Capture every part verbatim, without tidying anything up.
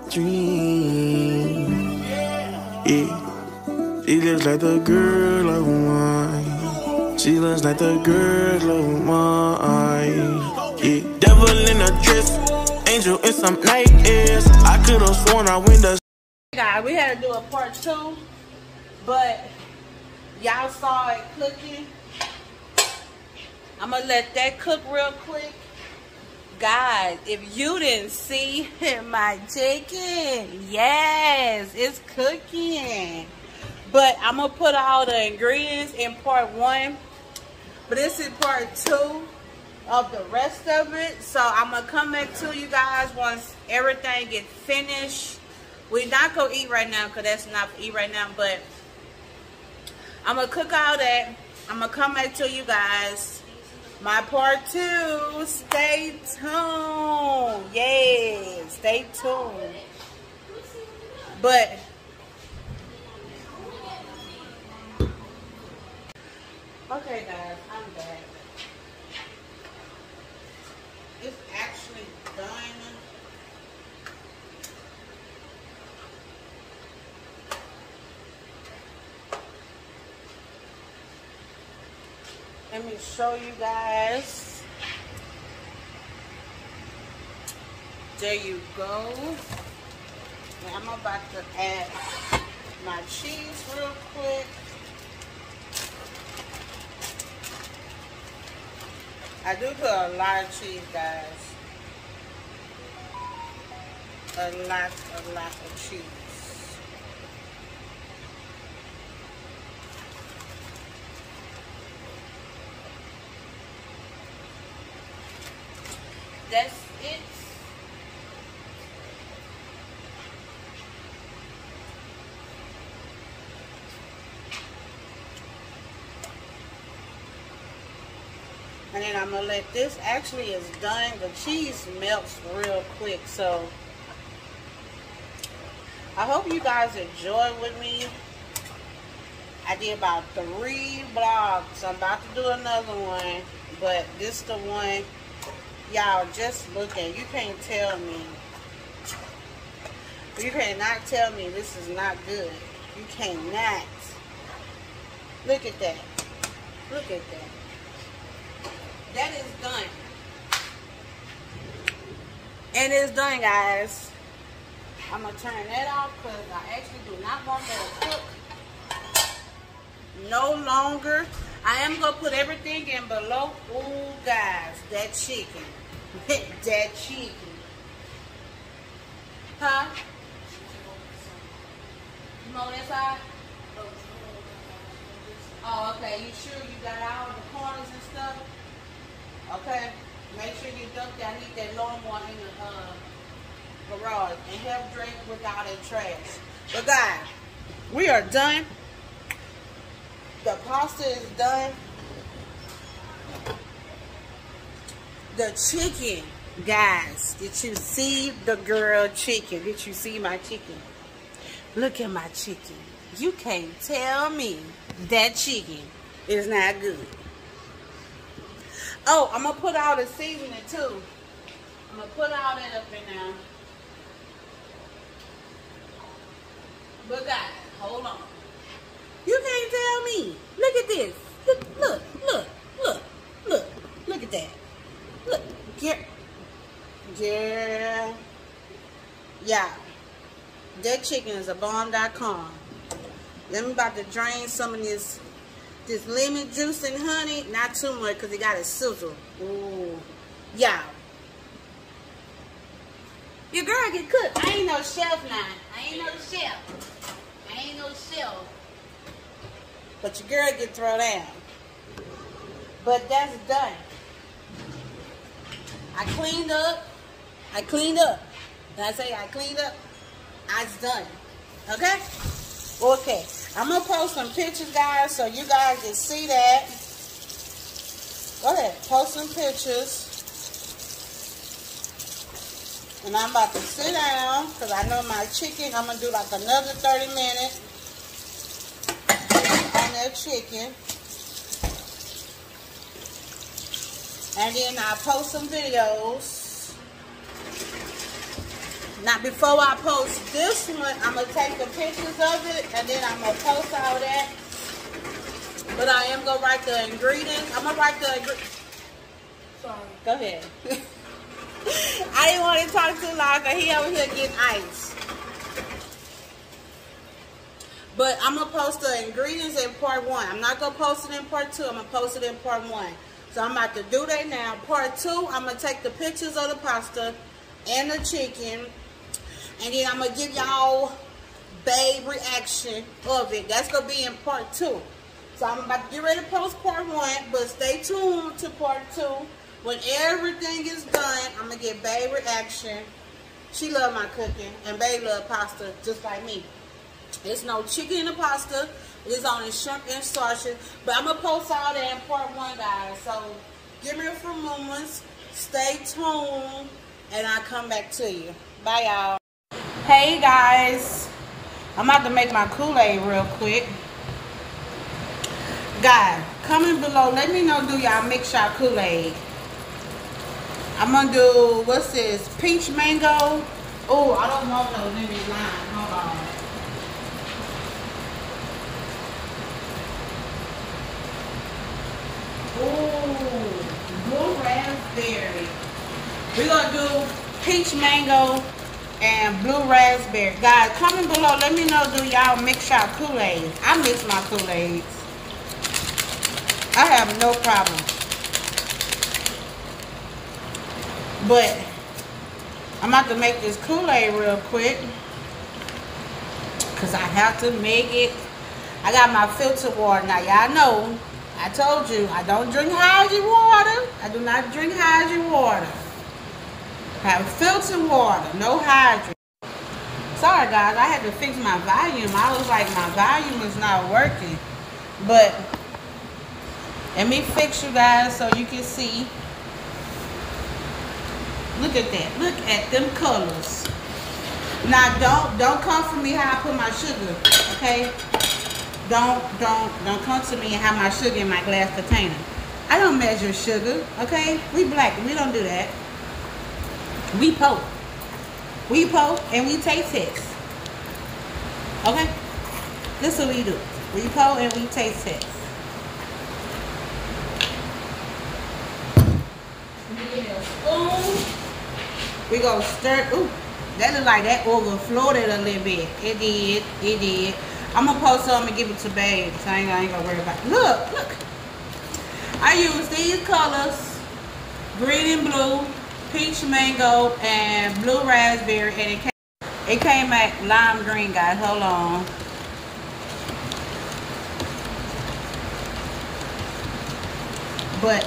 dream. Yeah, she looks like the girl of mine. She looks like the girl of mine. Yeah, devil in a dress, angel in some nightmares. I could have sworn I went to. Guys, we had to do a part two, but y'all saw it cooking. I'm gonna let that cook real quick. Guys, if you didn't see my chicken, yes, it's cooking. But I'm gonna put all the ingredients in part one, but this is part two of the rest of it. So I'm gonna come back to you guys once everything gets finished. We're not gonna eat right now because that's not for eat right now, but I'm gonna cook all that. I'm gonna come back to you guys. My part two. Stay tuned. Yeah, stay tuned. But okay, guys, I'm back. It's actually done. Let me show you guys. There you go. And I'm about to add my cheese real quick. I do put a lot of cheese, guys. A lot, a lot of cheese. That's it. And then I'm gonna let this actually is done. The cheese melts real quick, so I hope you guys enjoy with me. I did about three vlogs. I'm about to do another one, but this is the one. Y'all just look at, you can't tell me, you cannot tell me this is not good. You cannot. Look at that. Look at that. That is done. And it's done, guys. I'm going to turn that off because I actually do not want that to cook no longer. I am going to put everything in below. Ooh, guys, that chicken. That chicken. Huh? You on that side? Oh, okay. You sure you got all the corners and stuff? Okay. Make sure you dump that. I need that lawnmower in the uh, garage. And help Drake with all that trash. But guys, we are done. The pasta is done. The chicken, guys, did you see the girl chicken? Did you see my chicken? Look at my chicken. You can't tell me that chicken is not good. Oh, I'm going to put all the seasoning too. I'm going to put all that up in there. But guys, hold on. You can't tell me. Look at this. Look, look, look, look, look. Look at that. Look, yeah, yeah, yeah. That chicken is a bomb dot com. Then I'm about to drain some of this, this lemon juice and honey. Not too much because it got a sizzle. Ooh, yeah. Your girl get cooked. I ain't no chef now. I ain't no chef. I ain't no chef. But your girl get thrown down. But that's done. I cleaned up. I cleaned up. When I say I cleaned up, I was done. Okay? Okay. I'm going to post some pictures, guys, so you guys can see that. Go ahead. Post some pictures. And I'm about to sit down because I know my chicken, I'm going to do like another thirty minutes on that chicken. And then I'll post some videos Now, before I post this one, I'm going to take the pictures of it, and then I'm going to post all that. But I am going to write the ingredients. I'm going to write the ingredients. Sorry. Go ahead. I didn't want to talk too long because he over here getting ice. But I'm going to post the ingredients in part one. I'm not going to post it in part two. I'm going to post it in part one. So I'm about to do that now. Part two, I'm going to take the pictures of the pasta and the chicken. And then I'm going to give y'all babe reaction of it. That's going to be in part two. So I'm about to get ready to post part one. But stay tuned to part two. When everything is done, I'm going to get babe reaction. She love my cooking. And babe love pasta just like me. There's no chicken in the pasta. It's only shrimp and sausage. But I'm going to post all that in part one, guys. So give me a few moments. Stay tuned. And I'll come back to you. Bye, y'all. Hey, guys. I'm about to make my Kool-Aid real quick. Guys, comment below. Let me know, do y'all mix y'all Kool-Aid? I'm going to do, what's this? Peach mango. Oh, I don't want those in this line. Hold on. Ooh, blue raspberry. We're going to do peach mango and blue raspberry. Guys, comment below. Let me know, do y'all mix y'all Kool-Aid? I mix my Kool-Aids. I have no problem. But I'm about to make this Kool-Aid real quick. Because I have to make it. I got my filtered water. Now, y'all know, I told you, I don't drink hydrated water. I do not drink hydrated water. I have filtered water, no hydrate. Sorry, guys, I had to fix my volume. I was like, my volume is not working. But let me fix you guys so you can see. Look at that. Look at them colors. Now, don't don't come for me how I put my sugar, okay? Don't don't don't come to me and have my sugar in my glass container. I don't measure sugar, okay? We black, we don't do that. We poke. We poke and we taste test. Okay? This is what we do. We poke and we taste test. Get a spoon. We gonna stir. Ooh, that look like that overflowed it a little bit. It did. It did. I'm gonna post some and give it to babe. So I ain't, I ain't gonna worry about it. Look, look. I use these colors: green and blue, peach mango, and blue raspberry. And it came, it came out lime green, guys. Hold on. But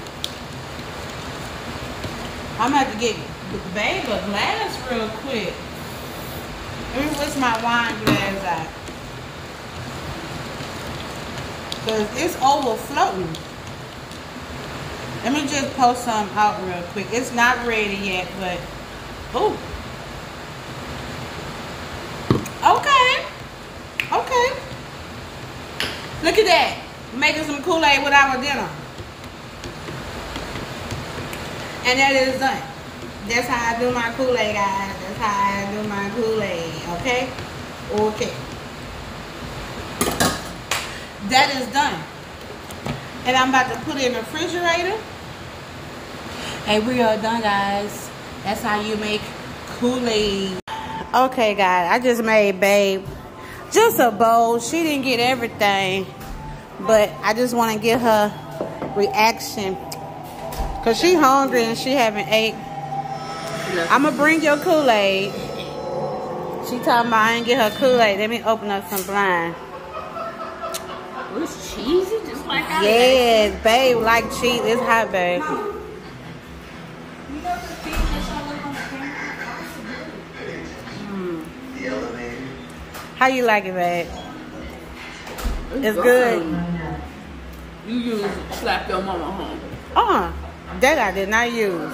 I'm gonna have to get babe a glass real quick. Let me whisk my wine glass out. Because it's overflowing. Let me just post some out real quick. It's not ready yet, but ooh. Okay. Okay. Look at that. Making some Kool-Aid with our dinner. And that is done. That's how I do my Kool-Aid, guys. That's how I do my Kool-Aid. Okay? Okay. That is done. And I'm about to put it in the refrigerator. And we are done, guys. That's how you make Kool-Aid. Okay, guys. I just made babe just a bowl. She didn't get everything. But I just want to get her reaction. Because she hungry and she haven't ate. I'm going to bring your Kool-Aid. She talking about I ain't get her Kool-Aid. Let me open up some blind. It's cheesy, just like I Yes, like. Babe, like cheese. It's hot, babe. No. You know the thing that y'all look on the camera? Mm. How you like it, babe? It's, it's good. You use slap your mama home. Uh-huh. That I did not use.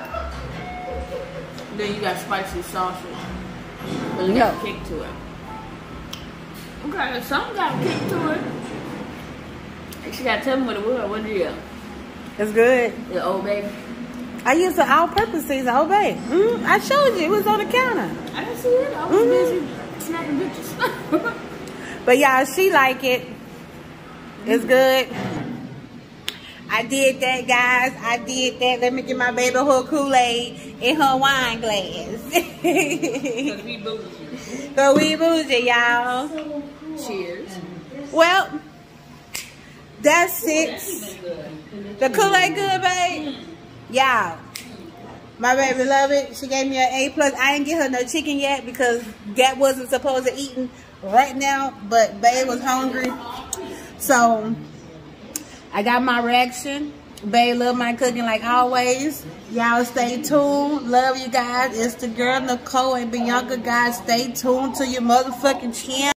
Then you got spicy sausage. But you no. got a kick to it. Okay, some got a kick to it. She got to tell me what it was. What did you get? It's good. The old baby? I used the all-purpose season. Oh, babe. Mm, I showed you. It was on the counter. I didn't see it. I was mm-hmm. busy snapping pictures. But y'all, she like it. It's good. I did that, guys. I did that. Let me get my baby her Kool-Aid in her wine glass. Because we bougie. Because we bougie, y'all. Cheers. Well, that's it. The Kool-Aid good, babe? Y'all. My baby love it. She gave me an A plus. I didn't get her no chicken yet because that wasn't supposed to eating right now. But babe was hungry. So I got my reaction. Babe love my cooking like always. Y'all stay tuned. Love you guys. It's the girl Nycole and Bianca. Guys, stay tuned to your motherfucking channel.